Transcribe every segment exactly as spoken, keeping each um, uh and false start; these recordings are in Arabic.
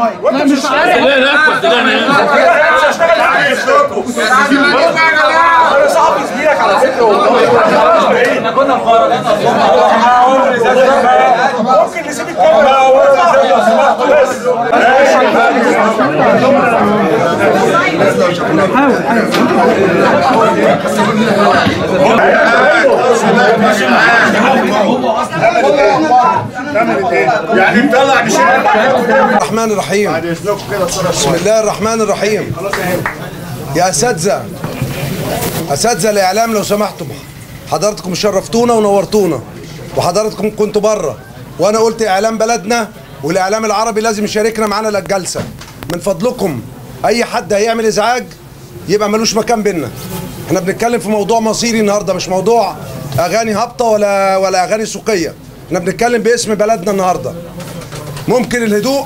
لا مش عارف. لا لا كنت انا مش هشتغل معاك انا صاحبي زميلك على فكره والله. احنا كنا مخرجين ممكن نسيب الكاميرا يعني مطلع الرحمن الرحيم. بسم الله الرحمن الرحيم. يا اساتذه اساتذه الاعلام لو سمحتم، حضراتكم شرفتونا ونورتونا، وحضراتكم كنتوا بره، وانا قلت اعلام بلدنا والاعلام العربي لازم يشاركنا معانا للجلسه. من فضلكم اي حد هيعمل ازعاج يبقى ملوش مكان بينا. احنا بنتكلم في موضوع مصيري النهارده، مش موضوع اغاني هابطه ولا ولا اغاني سوقيه. احنا بنتكلم باسم بلدنا النهارده. ممكن الهدوء؟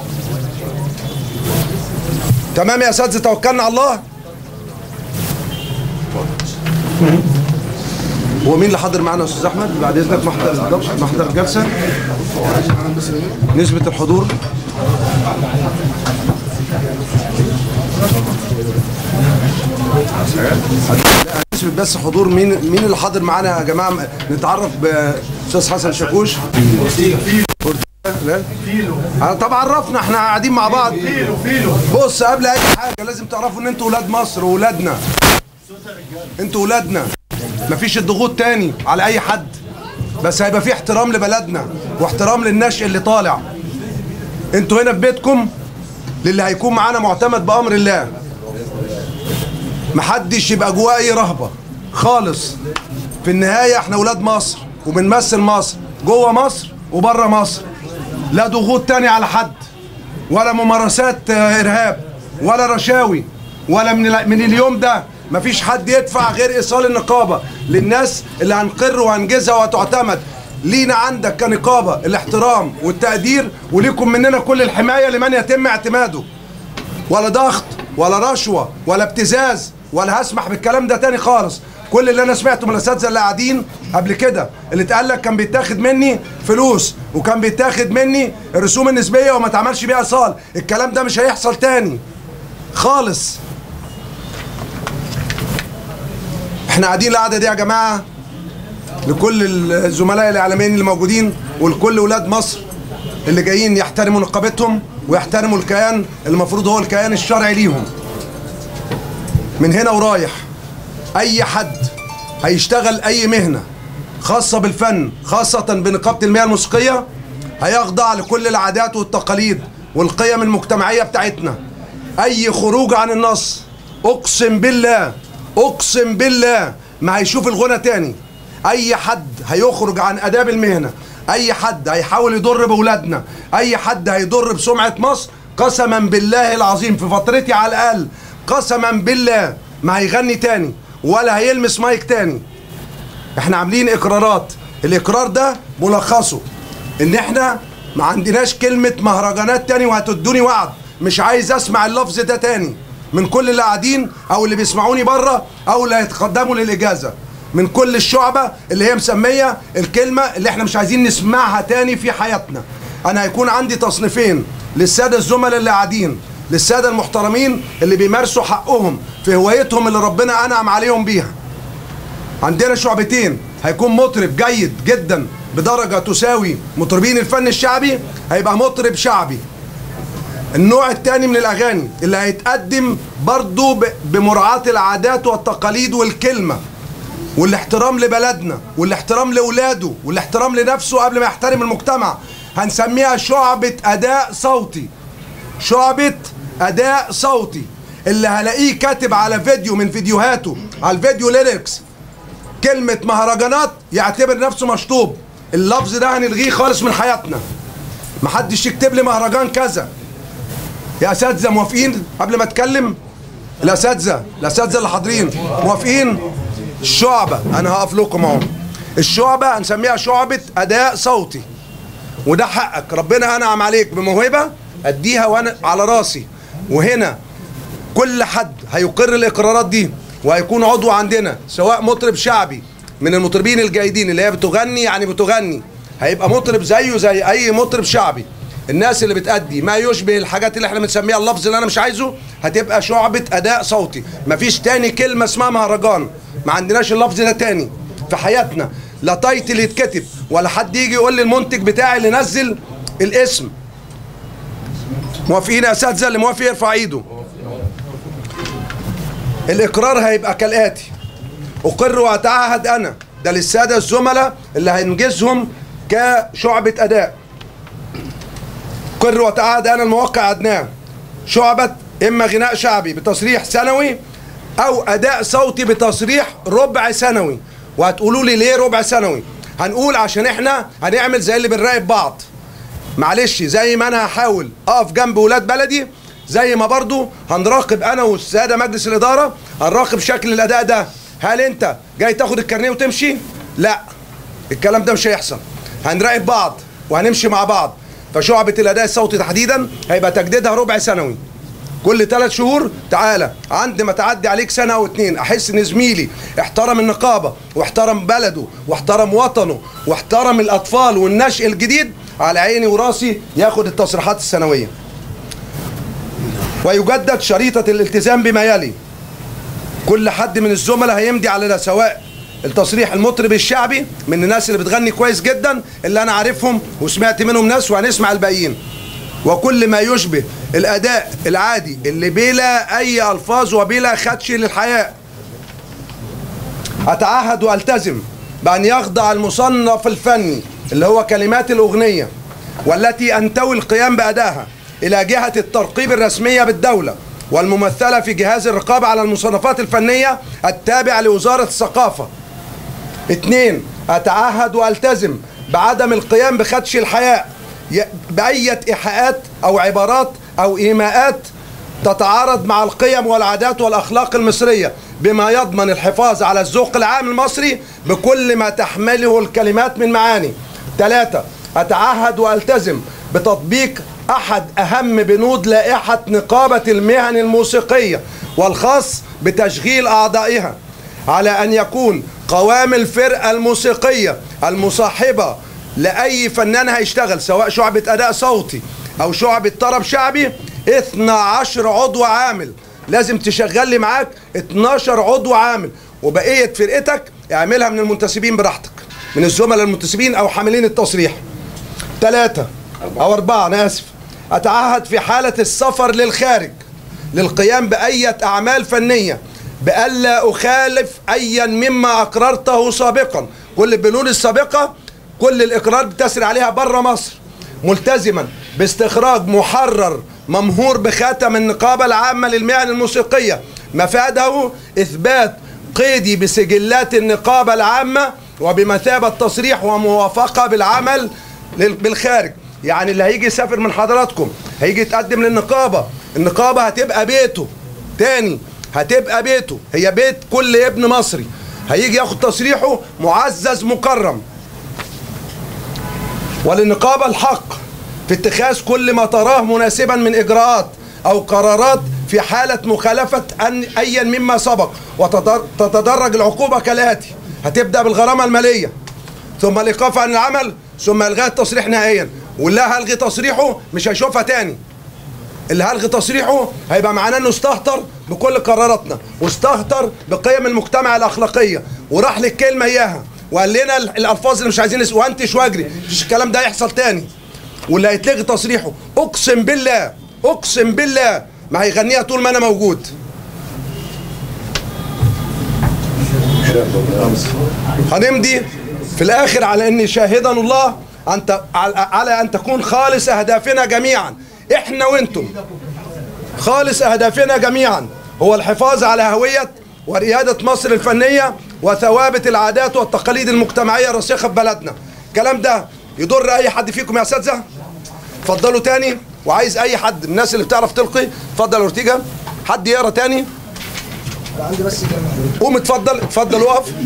تمام يا اساتذه، توكلنا على الله. هو مين اللي حاضر معانا يا استاذ احمد؟ بعد اذنك محضر محضر الجلسه. نسبه الحضور نسبه بس حضور. مين مين اللي حاضر معانا يا جماعه؟ نتعرف باستاذ حسن شاكوش. لا انا طبعا عرفنا، احنا قاعدين مع بعض. بص، قبل اي حاجه لازم تعرفوا ان انتوا ولاد مصر وولادنا، انتوا ولادنا. مفيش الضغوط تاني على اي حد، بس هيبقى في احترام لبلدنا واحترام للنشء اللي طالع. انتوا هنا في بيتكم للي هيكون معانا معتمد بامر الله. محدش يبقى جواه اي رهبه خالص. في النهايه احنا ولاد مصر وبنمثل مصر جوه مصر وبره مصر. لا ضغوط تاني على حد، ولا ممارسات ارهاب، ولا رشاوي، ولا من من اليوم ده مفيش حد يدفع غير ايصال النقابه للناس اللي هنقر وهنجزها وهتعتمد. لينا عندك كنقابه الاحترام والتقدير، وليكم مننا كل الحمايه لمن يتم اعتماده. ولا ضغط ولا رشوه ولا ابتزاز، ولا هسمح بالكلام ده تاني خالص. كل اللي انا سمعته من الاساتذه اللي قاعدين قبل كده، اللي اتقال لك كان بيتاخد مني فلوس وكان بيتاخد مني الرسوم النسبيه وما اتعملش بيها ايصال. الكلام ده مش هيحصل تاني خالص. احنا قاعدين القعده دي يا جماعه لكل الزملاء الاعلاميين اللي موجودين، ولكل ولاد مصر اللي جايين يحترموا نقابتهم ويحترموا الكيان اللي المفروض هو الكيان الشرعي ليهم. من هنا ورايح اي حد هيشتغل اي مهنه خاصه بالفن، خاصه بنقابه المياه الموسيقيه، هيخضع لكل العادات والتقاليد والقيم المجتمعيه بتاعتنا. اي خروج عن النص اقسم بالله اقسم بالله ما هيشوف الغنى تاني. اي حد هيخرج عن اداب المهنه، اي حد هيحاول يضر باولادنا، اي حد هيضر بسمعه مصر، قسما بالله العظيم في فترتي على الاقل، قسما بالله ما هيغني تاني ولا هيلمس مايك تاني. احنا عاملين اقرارات، الاقرار ده ملخصه ان احنا ما عندناش كلمه مهرجانات تاني، وهتدوني وعد مش عايز اسمع اللفظ ده تاني من كل اللي قاعدين او اللي بيسمعوني بره او اللي هيتقدموا للاجازه، من كل الشعبه اللي هي مسميه الكلمه اللي احنا مش عايزين نسمعها تاني في حياتنا. انا هيكون عندي تصنيفين للساده الزملاء اللي قاعدين، للساده المحترمين اللي بيمارسوا حقهم في هوايتهم اللي ربنا انعم عليهم بيها. عندنا شعبتين، هيكون مطرب جيد جدا بدرجه تساوي مطربين الفن الشعبي، هيبقى مطرب شعبي. النوع الثاني من الاغاني اللي هيتقدم برضو بمراعاه العادات والتقاليد والكلمه والاحترام لبلدنا والاحترام لاولاده والاحترام لنفسه قبل ما يحترم المجتمع، هنسميها شعبة اداء صوتي. شعبة اداء صوتي اللي هلاقيه كاتب على فيديو من فيديوهاته، على الفيديو ليركس، كلمة مهرجانات، يعتبر نفسه مشطوب. اللفظ ده هنلغيه خالص من حياتنا. محدش يكتب لي مهرجان كذا. يا اساتذه موافقين؟ قبل ما اتكلم الاساتذه الاساتذه اللي حاضرين موافقين؟ الشعبه انا هقف لكم اهو. الشعبه هنسميها شعبه اداء صوتي، وده حقك. ربنا انعم عليك بموهبه اديها وانا على راسي. وهنا كل حد هيقر الاقرارات دي وهيكون عضو عندنا، سواء مطرب شعبي من المطربين الجيدين اللي هي بتغني يعني بتغني، هيبقى مطرب زيه زي اي مطرب شعبي. الناس اللي بتأدي ما يشبه الحاجات اللي احنا بنسميها اللفظ اللي انا مش عايزه هتبقى شعبة اداء صوتي. مفيش تاني كلمة اسمها مهرجان، ما عندناش اللفظ ده تاني في حياتنا. لا تايتل يتكتب ولا حد يجي يقول لي المنتج بتاعي اللي نزل الاسم. موافقين يا اساتذه؟ اللي موافق يرفع ايده. الاقرار هيبقى كالاتي: اقر واتعهد انا، ده للساده الزملاء اللي هنجزهم كشعبه اداء. اقر واتعهد انا الموقع ادناه شعبه اما غناء شعبي بتصريح سنوي او اداء صوتي بتصريح ربع سنوي. وهتقولوا لي ليه ربع سنوي؟ هنقول عشان احنا هنعمل زي اللي بنراقب بعض. معلش، زي ما انا هحاول اقف جنب ولاد بلدي، زي ما برضو هنراقب انا والساده مجلس الاداره، هنراقب شكل الاداء ده. هل انت جاي تاخد الكارنيه وتمشي؟ لا، الكلام ده مش هيحصل. هنراقب بعض وهنمشي مع بعض. فشعبة الاداء الصوتي تحديدا هيبقى تجديدها ربع سنوي. كل ثلاث شهور تعالى، عند ما تعدي عليك سنه او اتنين احس ان زميلي احترم النقابه واحترم بلده واحترم وطنه واحترم الاطفال والنشء الجديد، على عيني وراسي ياخد التصريحات السنويه. ويجدد شريطه الالتزام بما يلي: كل حد من الزملاء هيمضي على ده، سواء التصريح المطرب الشعبي من الناس اللي بتغني كويس جدا اللي انا عارفهم وسمعت منهم ناس وهنسمع الباقيين، وكل ما يشبه الاداء العادي اللي بلا اي الفاظ وبلا خدش للحياء. اتعهد والتزم بان يخضع المصنف الفني اللي هو كلمات الاغنيه والتي انتوي القيام بادائها الى جهه الترقيب الرسميه بالدوله والممثله في جهاز الرقابه على المصنفات الفنيه التابع لوزاره الثقافه. اثنين، اتعهد والتزم بعدم القيام بخدش الحياء بأية إيحاءات أو عبارات أو إيماءات تتعارض مع القيم والعادات والأخلاق المصرية، بما يضمن الحفاظ على الذوق العام المصري بكل ما تحمله الكلمات من معاني. ثلاثة، أتعهد وألتزم بتطبيق أحد أهم بنود لائحة نقابة المهن الموسيقية والخاص بتشغيل أعضائها، على أن يكون قوام الفرقة الموسيقية المصاحبة لأي فنان هيشتغل سواء شعبة أداء صوتي أو شعبة طرب شعبي اثني عشر عضو عامل. لازم تشغل لي معاك اتناشر عضو عامل، وبقية فرقتك اعملها من المنتسبين براحتك، من الزملاء المنتسبين أو حاملين التصريح. ثلاثة أو أربعة، أنا آسف، أتعهد في حالة السفر للخارج للقيام بأية أعمال فنية بألا أخالف أيا مما أقررته سابقا. كل البنود السابقة كل الإقرار بتسري عليها بره مصر، ملتزما باستخراج محرر ممهور بخاتم النقابة العامة للمهن الموسيقية مفاده إثبات قيدي بسجلات النقابة العامة وبمثابة تصريح وموافقة بالعمل بالخارج. يعني اللي هيجي يسافر من حضراتكم هيجي يتقدم للنقابة، النقابة هتبقى بيته تاني، هتبقى بيته، هي بيت كل ابن مصري، هيجي ياخد تصريحه معزز مكرم. وللنقابة الحق في اتخاذ كل ما تراه مناسبا من إجراءات أو قرارات في حالة مخالفة أن أيا مما سبق، وتتدرج العقوبة كالآتي: هتبدأ بالغرامة المالية، ثم الإيقاف عن العمل، ثم إلغاء التصريح نهائيا. واللي هلغي تصريحه مش هيشوفها تاني. اللي هلغي تصريحه هيبقى معناه انه استهتر بكل قراراتنا واستهتر بقيم المجتمع الأخلاقية وراح للكلمة إياها وقال لنا الالفاظ اللي مش عايزين نسمع وانتش واجري، مفيش الكلام ده يحصل تاني. واللي هيتلغي تصريحه اقسم بالله اقسم بالله ما هيغنيها طول ما انا موجود. هنمضي في الاخر على ان شاهدنا الله انت على ان تكون خالص اهدافنا جميعا، احنا وانتم، خالص اهدافنا جميعا هو الحفاظ على هوية وريادة مصر الفنية وثوابت العادات والتقاليد المجتمعية الراسخة في بلدنا. الكلام ده يضر أي حد فيكم يا أساتذة؟ اتفضلوا تاني، وعايز أي حد من الناس اللي بتعرف تلقي، اتفضل يا أورتيجا، حد يقرا تاني؟ قوم اتفضل، اتفضل وقف.